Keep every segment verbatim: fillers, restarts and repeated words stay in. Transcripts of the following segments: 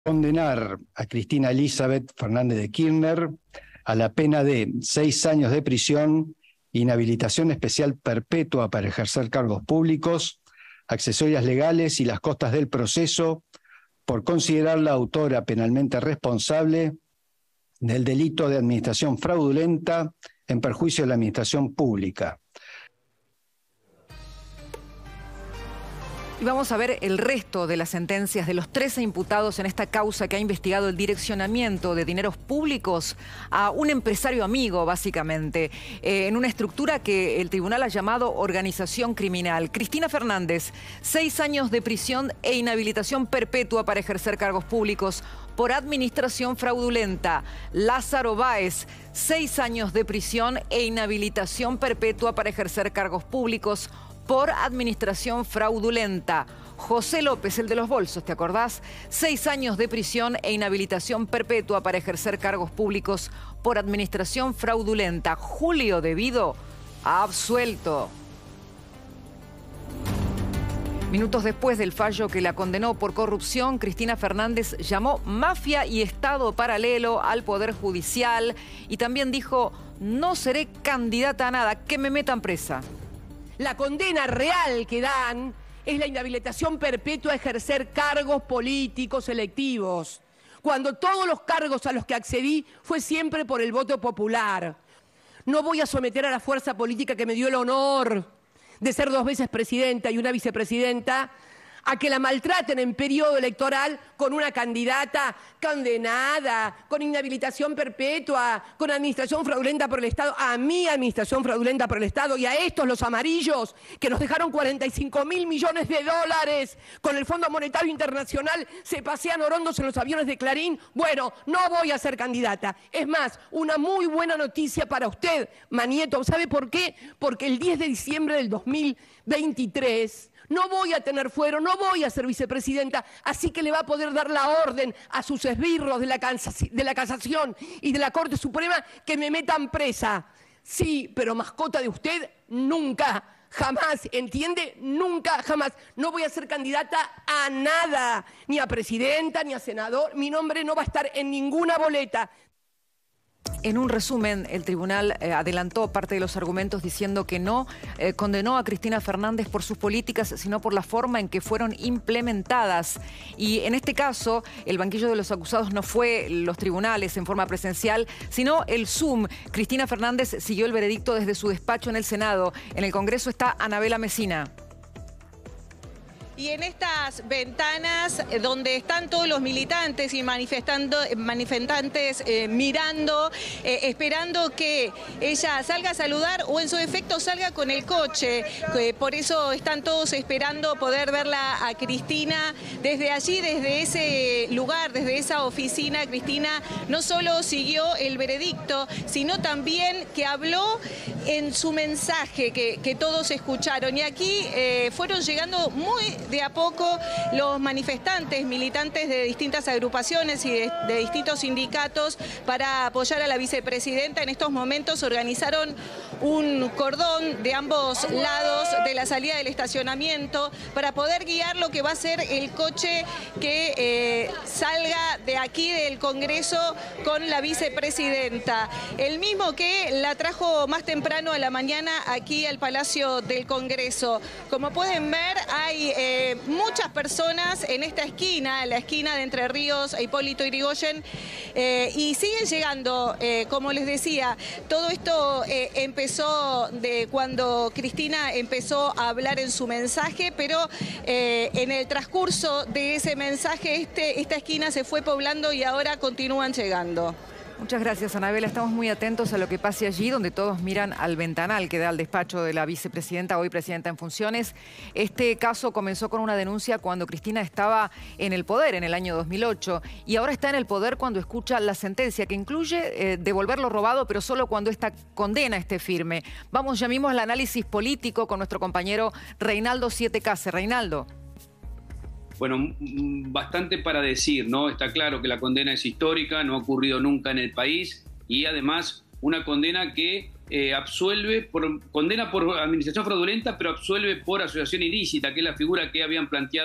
Condenar a Cristina Elizabeth Fernández de Kirchner a la pena de seis años de prisión, inhabilitación especial perpetua para ejercer cargos públicos, accesorias legales y las costas del proceso, por considerarla autora penalmente responsable del delito de administración fraudulenta en perjuicio de la administración pública. Y vamos a ver el resto de las sentencias de los trece imputados en esta causa que ha investigado el direccionamiento de dineros públicos a un empresario amigo, básicamente, eh, en una estructura que el tribunal ha llamado organización criminal. Cristina Fernández, seis años de prisión e inhabilitación perpetua para ejercer cargos públicos por administración fraudulenta. Lázaro Báez, seis años de prisión e inhabilitación perpetua para ejercer cargos públicos por administración fraudulenta. José López, el de los bolsos, ¿te acordás? Seis años de prisión e inhabilitación perpetua para ejercer cargos públicos por administración fraudulenta. Julio De Vido, absuelto. Minutos después del fallo que la condenó por corrupción, Cristina Fernández llamó mafia y Estado paralelo al Poder Judicial y también dijo: no seré candidata a nada, que me metan presa. La condena real que dan es la inhabilitación perpetua a ejercer cargos políticos electivos, cuando todos los cargos a los que accedí fue siempre por el voto popular. No voy a someter a la fuerza política que me dio el honor de ser dos veces presidenta y una vicepresidenta a que la maltraten en periodo electoral con una candidata condenada, con inhabilitación perpetua, con administración fraudulenta por el Estado, a mi administración fraudulenta por el Estado y a estos, los amarillos, que nos dejaron cuarenta y cinco mil millones de dólares con el Fondo Monetario Internacional, se pasean orondos en los aviones de Clarín. Bueno, no voy a ser candidata. Es más, una muy buena noticia para usted, Manieto. ¿Sabe por qué? Porque el diez de diciembre del dos mil veintitrés... no voy a tener fuero, no voy a ser vicepresidenta, así que le va a poder dar la orden a sus esbirros de la, de la Casación y de la Corte Suprema que me metan presa. Sí, pero mascota de usted, nunca, jamás, ¿entiende? Nunca, jamás. No voy a ser candidata a nada, ni a presidenta, ni a senador. Mi nombre no va a estar en ninguna boleta. En un resumen, el tribunal eh, adelantó parte de los argumentos diciendo que no eh, condenó a Cristina Fernández por sus políticas, sino por la forma en que fueron implementadas. Y en este caso, el banquillo de los acusados no fue los tribunales en forma presencial, sino el Zoom. Cristina Fernández siguió el veredicto desde su despacho en el Senado. En el Congreso está Anabela Mesina. Y en estas ventanas donde están todos los militantes y manifestando, manifestantes eh, mirando, eh, esperando que ella salga a saludar o en su defecto salga con el coche. Eh, por eso están todos esperando poder verla a Cristina. Desde allí, desde ese lugar, desde esa oficina, Cristina no solo siguió el veredicto, sino también que habló en su mensaje que, que todos escucharon. Y aquí eh, fueron llegando muy de a poco los manifestantes, militantes de distintas agrupaciones y de, de distintos sindicatos para apoyar a la vicepresidenta. En estos momentos organizaron un cordón de ambos lados de la salida del estacionamiento para poder guiar lo que va a ser el coche que eh, salga de aquí del Congreso con la vicepresidenta. El mismo que la trajo más temprano a la mañana aquí al Palacio del Congreso. Como pueden ver, hay eh, muchas personas en esta esquina, en la esquina de Entre Ríos e Hipólito Yrigoyen, eh, y siguen llegando, eh, como les decía, todo esto eh, empezó de cuando Cristina empezó a hablar en su mensaje, pero eh, en el transcurso de ese mensaje este, esta esquina se fue poblando y ahora continúan llegando. Muchas gracias, Anabela. Estamos muy atentos a lo que pase allí, donde todos miran al ventanal que da al despacho de la vicepresidenta, hoy presidenta en funciones. Este caso comenzó con una denuncia cuando Cristina estaba en el poder en el año dos mil ocho y ahora está en el poder cuando escucha la sentencia que incluye eh, devolver lo robado, pero solo cuando esta condena esté firme. Vamos ya mismo al análisis político con nuestro compañero Reinaldo Siete Case. Reinaldo. Bueno, bastante para decir, ¿no? Está claro que la condena es histórica, no ha ocurrido nunca en el país y además una condena que eh, absuelve, por, condena por administración fraudulenta, pero absuelve por asociación ilícita, que es la figura que habían planteado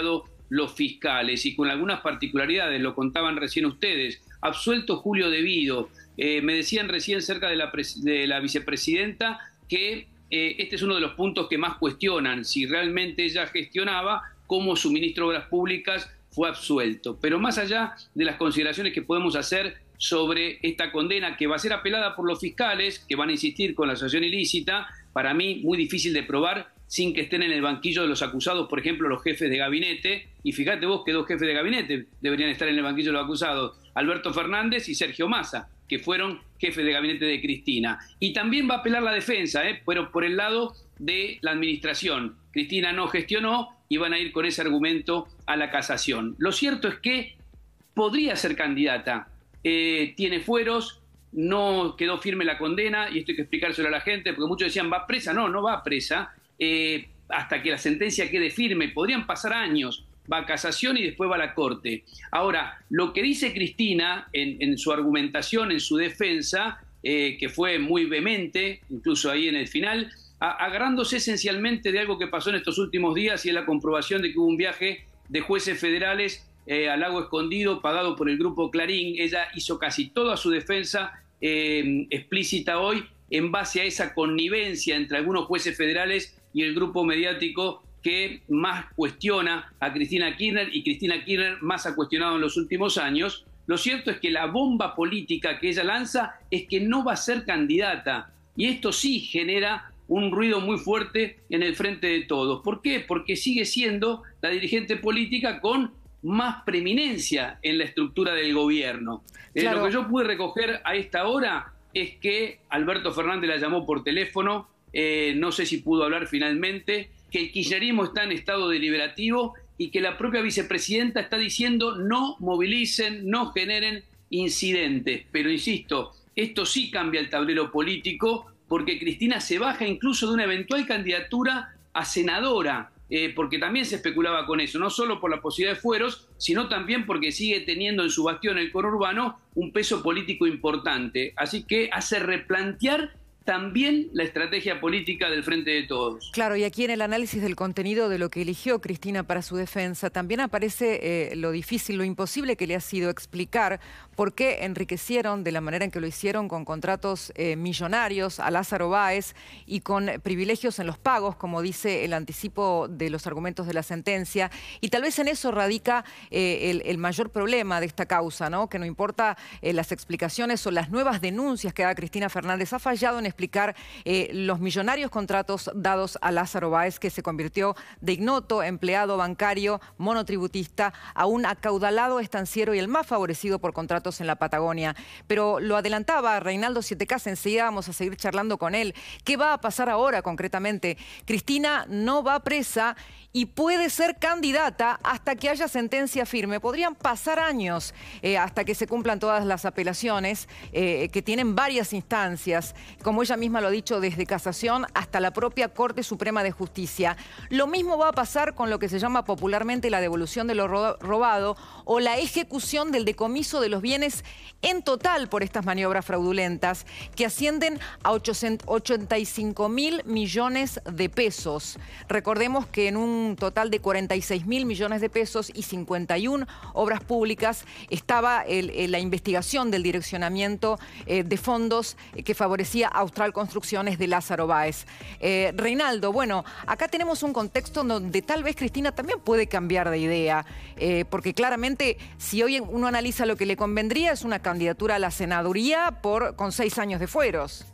los fiscales y con algunas particularidades, lo contaban recién ustedes. Absuelto Julio De Vido. Eh, me decían recién cerca de la, de la vicepresidenta que eh, este es uno de los puntos que más cuestionan, si realmente ella gestionaba, cómo su ministro de Obras Públicas fue absuelto. Pero más allá de las consideraciones que podemos hacer sobre esta condena, que va a ser apelada por los fiscales, que van a insistir con la asociación ilícita, para mí muy difícil de probar sin que estén en el banquillo de los acusados, por ejemplo, los jefes de gabinete, y fíjate vos que dos jefes de gabinete deberían estar en el banquillo de los acusados, Alberto Fernández y Sergio Massa, que fueron jefes de gabinete de Cristina. Y también va a apelar la defensa, ¿eh? pero por el lado de la administración. Cristina no gestionó y van a ir con ese argumento a la casación. Lo cierto es que podría ser candidata, eh, tiene fueros, no quedó firme la condena, y esto hay que explicárselo a la gente, porque muchos decían, ¿va presa? No, no va presa, eh, hasta que la sentencia quede firme. Podrían pasar años, va a casación y después va a la corte. Ahora, lo que dice Cristina en, en su argumentación, en su defensa, eh, que fue muy vehemente, incluso ahí en el final, a, agarrándose esencialmente de algo que pasó en estos últimos días, y es la comprobación de que hubo un viaje de jueces federales eh, al Lago Escondido pagado por el Grupo Clarín. Ella hizo casi toda su defensa eh, explícita hoy en base a esa connivencia entre algunos jueces federales y el grupo mediático que más cuestiona a Cristina Kirchner, y Cristina Kirchner más ha cuestionado en los últimos años. Lo cierto es que la bomba política que ella lanza es que no va a ser candidata, y esto sí genera un ruido muy fuerte en el Frente de Todos. ¿Por qué? Porque sigue siendo la dirigente política con más preeminencia en la estructura del gobierno. Claro. Eh, lo que yo pude recoger a esta hora es que Alberto Fernández la llamó por teléfono, eh, no sé si pudo hablar finalmente, que el kirchnerismo está en estado deliberativo y que la propia vicepresidenta está diciendo no movilicen, no generen incidentes. Pero insisto, esto sí cambia el tablero político, porque Cristina se baja incluso de una eventual candidatura a senadora, eh, porque también se especulaba con eso, no solo por la posibilidad de fueros, sino también porque sigue teniendo en su bastión, el conurbano, un peso político importante. Así que hace replantear también la estrategia política del Frente de Todos. Claro, y aquí en el análisis del contenido de lo que eligió Cristina para su defensa, también aparece eh, lo difícil, lo imposible que le ha sido explicar por qué enriquecieron de la manera en que lo hicieron, con contratos eh, millonarios a Lázaro Báez y con privilegios en los pagos, como dice el anticipo de los argumentos de la sentencia. Y tal vez en eso radica eh, el, el mayor problema de esta causa, ¿no? Que no importa eh, las explicaciones o las nuevas denuncias que haga Cristina Fernández, ha fallado en explicar eh, los millonarios contratos dados a Lázaro Báez, que se convirtió de ignoto empleado bancario monotributista a un acaudalado estanciero y el más favorecido por contratos en la Patagonia. Pero lo adelantaba Reinaldo Siete Cas, enseguida vamos a seguir charlando con él. ¿Qué va a pasar ahora concretamente? Cristina no va presa y puede ser candidata hasta que haya sentencia firme. Podrían pasar años eh, hasta que se cumplan todas las apelaciones, eh, que tienen varias instancias, como ella misma lo ha dicho, desde casación hasta la propia Corte Suprema de Justicia. Lo mismo va a pasar con lo que se llama popularmente la devolución de lo robado o la ejecución del decomiso de los bienes en total por estas maniobras fraudulentas, que ascienden a ochenta y cinco mil millones de pesos. Recordemos que en un total de cuarenta y seis mil millones de pesos y cincuenta y una obras públicas estaba el, el, la investigación del direccionamiento eh, de fondos eh, que favorecía Austral Construcciones de Lázaro Báez. Eh, Reinaldo, bueno, acá tenemos un contexto donde tal vez Cristina también puede cambiar de idea, eh, porque claramente si hoy uno analiza lo que le convendría es una candidatura a la senaduría por, con seis años de fueros.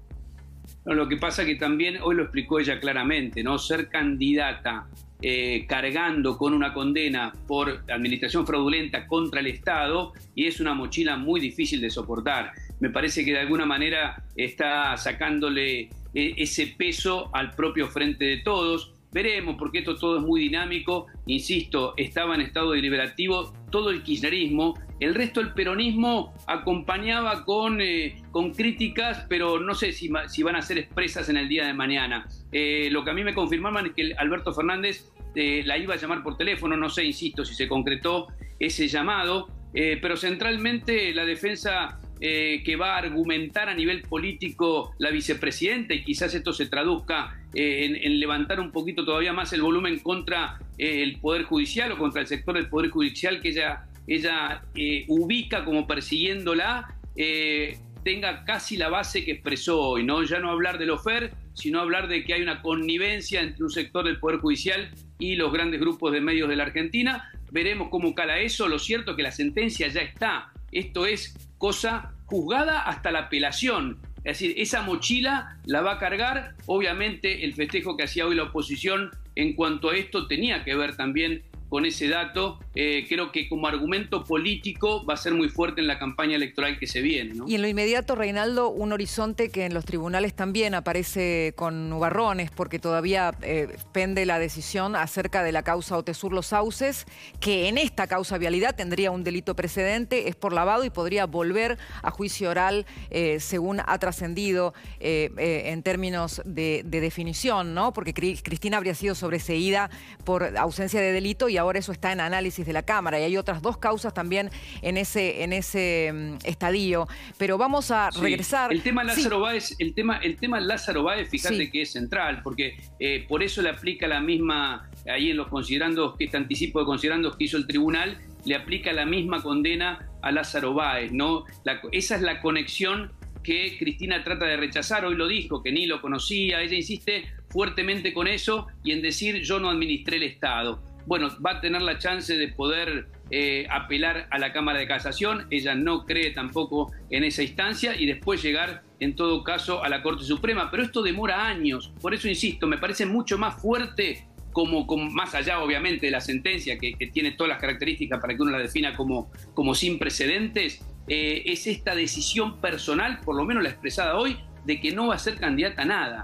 No, lo que pasa que también, hoy lo explicó ella claramente, ¿no? Ser candidata eh, cargando con una condena por administración fraudulenta contra el Estado, y es una mochila muy difícil de soportar. Me parece que de alguna manera está sacándole eh, ese peso al propio Frente de Todos. Veremos, porque esto todo es muy dinámico. Insisto, estaba en estado deliberativo todo el kirchnerismo. El resto del peronismo acompañaba con, eh, con críticas, pero no sé si, si van a ser expresas en el día de mañana. Eh, lo que a mí me confirmaban es que Alberto Fernández eh, la iba a llamar por teléfono. No sé, insisto, si se concretó ese llamado. Eh, pero centralmente la defensa eh, que va a argumentar a nivel político la vicepresidenta, y quizás esto se traduzca eh, en, en levantar un poquito todavía más el volumen contra eh, el Poder Judicial o contra el sector del Poder Judicial que ella, ella eh, ubica como persiguiéndola, eh, tenga casi la base que expresó hoy, ¿no? Ya no hablar de lawfare, sino hablar de que hay una connivencia entre un sector del Poder Judicial y los grandes grupos de medios de la Argentina. Veremos cómo cala eso. Lo cierto es que la sentencia ya está. Esto es cosa juzgada hasta la apelación. Es decir, esa mochila la va a cargar. Obviamente el festejo que hacía hoy la oposición en cuanto a esto tenía que ver también con ese dato. Eh, creo que como argumento político va a ser muy fuerte en la campaña electoral que se viene, ¿no? Y en lo inmediato, Reinaldo, un horizonte que en los tribunales también aparece con nubarrones, porque todavía eh, pende la decisión acerca de la causa Otesur Los Sauces, que en esta causa Vialidad tendría un delito precedente, es por lavado y podría volver a juicio oral, eh, según ha trascendido eh, eh, en términos de, de definición, ¿no? Porque Cristina habría sido sobreseída por ausencia de delito y ahora eso está en análisis de la Cámara, y hay otras dos causas también en ese, en ese um, estadio. Pero vamos a sí, regresar. El tema Lázaro sí. Báez, el tema, el tema Lázaro Báez, fíjate sí. que es central, porque eh, por eso le aplica la misma, ahí en los considerandos, que este anticipo de considerandos que hizo el tribunal, le aplica la misma condena a Lázaro Báez, ¿no? La, esa es la conexión que Cristina trata de rechazar. Hoy lo dijo, que ni lo conocía. Ella insiste fuertemente con eso y en decir yo no administré el Estado. Bueno, va a tener la chance de poder eh, apelar a la Cámara de Casación. Ella no cree tampoco en esa instancia y después llegar, en todo caso, a la Corte Suprema. Pero esto demora años. Por eso, insisto, me parece mucho más fuerte, como, como más allá, obviamente, de la sentencia, que, que tiene todas las características para que uno la defina como, como sin precedentes, eh, es esta decisión personal, por lo menos la expresada hoy, de que no va a ser candidata a nada.